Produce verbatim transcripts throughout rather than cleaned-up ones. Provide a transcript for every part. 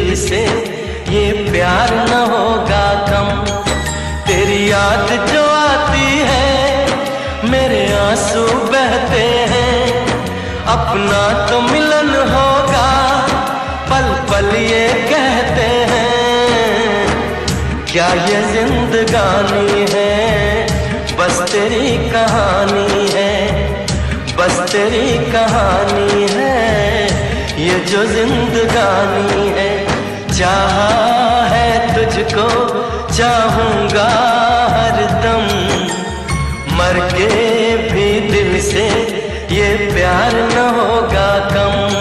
दिल से ये प्यार न होगा कम। तेरी याद जो आती है मेरे आंसू बहते हैं, अपना तो मिलन होगा पल पल ये कहते हैं। क्या ये जिंदगानी है, बस तेरी कहानी है, बस तेरी कहानी है, ये जो जिंदगानी है। चाहा है तुझको चाहूंगा हरदम, मर के भी दिल से ये प्यार न होगा कम।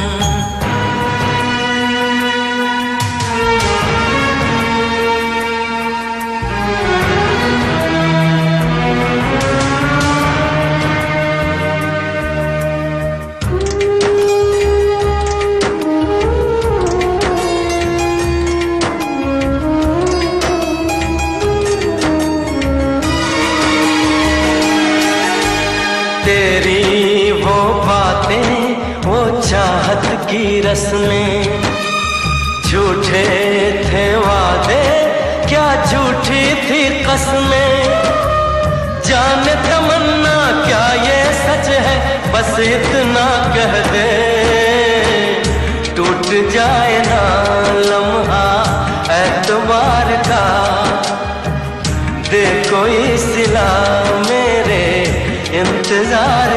तेरी वो बातें, वो चाहत की रस्में, झूठे थे वादे क्या झूठी थी कसमें। जाने तमन्ना क्या ये सच है, बस इतना कह दे टूट जाए ना लम्हा एतबार का। दे कोई सिला मेरे इंतजार